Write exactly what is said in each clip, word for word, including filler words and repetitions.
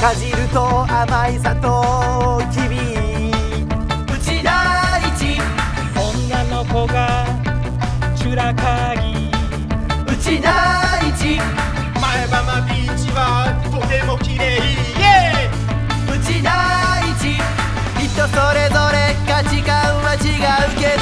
かじると甘いさときび、うち第一女の子がチュラカギ、 うち第一前浜ビーチはとても綺麗、 うち第一人それぞれ価値観は違うけど、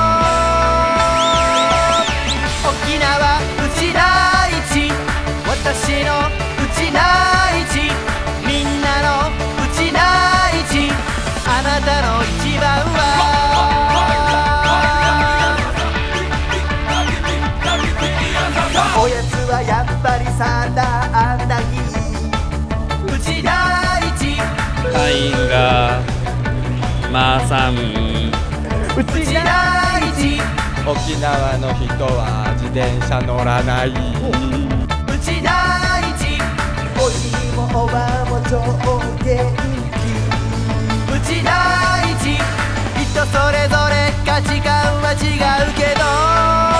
沖縄うち第一、私のうち第一、みんなのうち第一、あなたの一番はおやつはやっぱりサンダーアンダギー、うち第一隊員がマーサン、 うち第一沖縄の人は自転車乗らない、 うち第一おじいもおばあも超元気、うち第一人それぞれ価値観は違うけど